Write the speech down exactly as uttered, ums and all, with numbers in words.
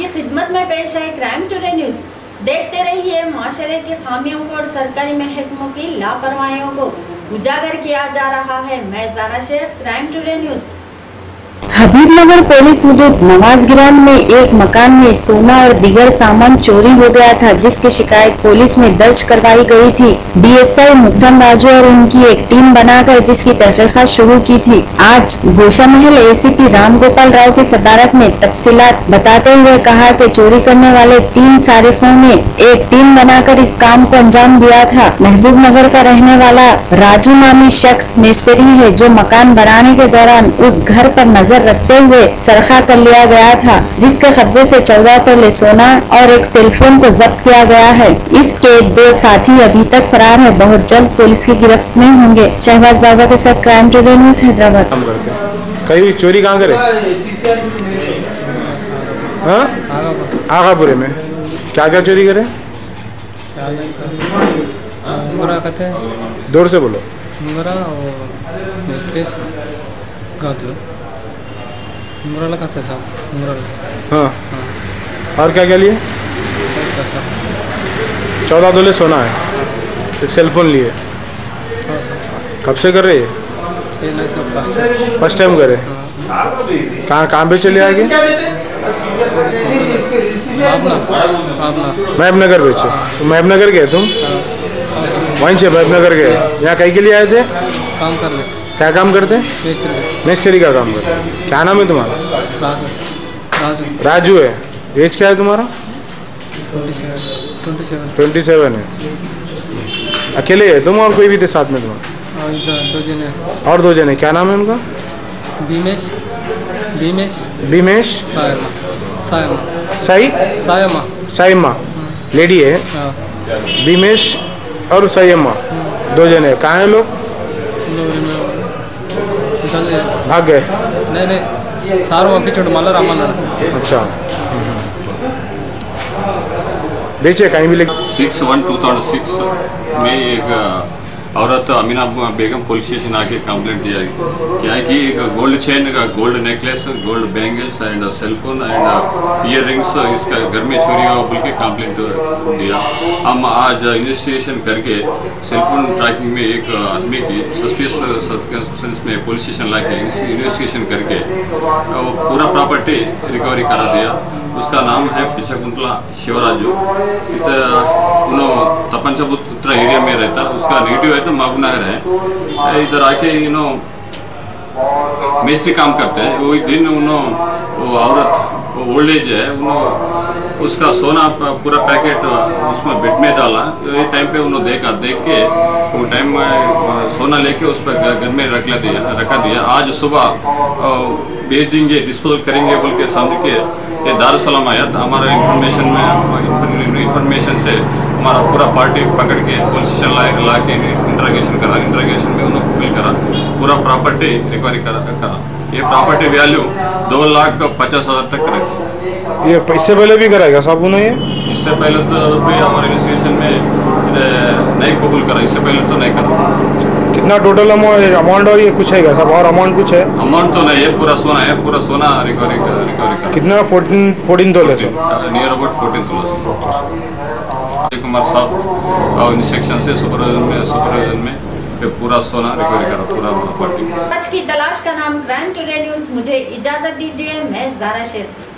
आपकी खिदमत में पेश है क्राइम टुडे न्यूज। देखते रहिए माशरे की खामियों को और सरकारी महकमों की लापरवाहियों को उजागर किया जा रहा है। मैं Zara Shaikh, crime today news. Habibnagar police हदूद नवाज ग्राउंड में एक मकान में सोना और दीगर सामान चोरी हो गया था, जिसकी शिकायत पुलिस में दर्ज करवाई गई थी। डीएसआई मुत्तम राजू और उनकी एक टीम बनाकर जिसकी तहकीकात शुरू की थी। आज गोशा महल एसीपी राम गोपाल राव की सदारत में तफसीलात बताते हुए कहा कि चोरी करने वाले तीन सारिकों ने एक टीम बनाकर इस काम को अंजाम दिया था। महबूबनगर का रहने वाला राजू नामी शख्स मिस्त्री है, जो मकान बनाने के दौरान उस घर पर नजर रखते हुए सरखा कर लिया गया था, जिसके कब्जे से चौदह तोले सोना और एक सेलफोन को जब्त किया गया है। इसके दो साथी अभी तक फरार है, बहुत जल्द पुलिस की गिरफ्त में होंगे। शहबाज बाबा के साथ क्राइम टुडे न्यूज हैदराबाद। कहीं चोरी कहाँ करे? हाँ, आगापुरे में क्या क्या चोरी करे? दूर से बोलो। मुराला का था साहब, मुराला। हाँ, और क्या क्या लिए? चौदह तोले सोना है, एक सेलफोन लिए। हाँ सर। कब से कर रहे हैं? ये नहीं सब फर्स्ट टाइम। फर्स्ट टाइम करे? कहाँ कहाँ पे चले आगे? महबूबनगर बेचे। तो महबूबनगर गए तुम? वहीं से महबूबनगर गए। यहाँ कहीं के लिए आए थे? काम कर ले। क्या काम करते? मिस्त्री का काम करते। क्या नाम है तुम्हारा? राजू। राजू। राजू है। एज क्या है तुम्हारा? ट्वेंटी सेवन है। अकेले है तुम और कोई भी थे साथ में तुम्हारा? दो जने। और दो जने, क्या नाम है उनका? बीमेश। बीमेश। बीमेश। सायमा। सायमा। साई? सायमा। साइमा लेडी है। बीमेश और साइमा दो जने। कहाँ है लोग? भाग गए? नहीं नहीं, सार वहाँ पीछे माला रामान। अच्छा, बेचे कहीं भी? Six one two thousand six में एक औरत अमीना बेगम पुलिस स्टेशन आके कंप्लेंट दिया क्या है कि एक गोल्ड चेन का gold necklace, gold bangles and cellphone and earrings इसका घर में चोरी हुआ बोल के कंप्लेंट दिया। हम आज इन्वेस्टिगेशन करके सेलफोन ट्रैकिंग में एक आदमी की सस्पिशियस में पुलिस स्टेशन ला के इन्वेस्टिगेशन करके पूरा प्रॉपर्टी रिकवरी करा दिया। उसका नाम है पिछकुंटला शिवराजू। उन्होंने तपनचबुत उत्तर एरिया में रहता, उसका नेटिव है तो महबूबनगर है। इधर आके यू नो मिस्त्री काम करते हैं। वो दिन उन्होंने वो औरत ओल्ड एज है, उन्होंने उसका सोना पूरा पैकेट उसमें बेड में डाला। ये टाइम पे उन्होंने देखा, देख के वो टाइम में सोना लेके उस पर घर में रख दिया रखा दिया। आज सुबह बेच देंगे, डिस्पोजल करेंगे बोल के समझ के ये दारुसलाम आया। हमारा इंफॉर्मेशन में इंफॉर्मेशन से हमारा पूरा पार्टी पकड़ के पुलिस स्टेशन ला ला के इंट्रोगेशन करा। इंट्रोगेशन में उन्होंने बिल करा, पूरा प्रॉपर्टी रिकवरी करा करा ये प्रॉपर्टी वैल्यू दो लाख पचास हज़ार तक रहती। ये इससे पहले भी कराएगा साहब उन्होंने? इससे पहले तो भी हमारे इन्वेस्टिगेशन में नहीं कबूल करा, इससे पहले तो नहीं करा। कितना टोटल अमाउंट और ये कुछ है क्या साहब? और अमाउंट कुछ है? अमाउंट तो नहीं है, पूरा सोना है, पूरा सोना रिकवरी रिकवरी करा। कितना? फोर्टीन फोर्टीन तोले से नियर अबाउट फोर्टीन तोले। कुमार साहब इंस्ट्रक्शन से सुपरविजन में सुपरविजन में पूरा सोना रिकवरी करा, पूरा प्रॉपर्टी। आज की तलाश का नाम क्राइम टुडे न्यूज। मुझे इजाजत दीजिए, मैं ज़ारा शेख।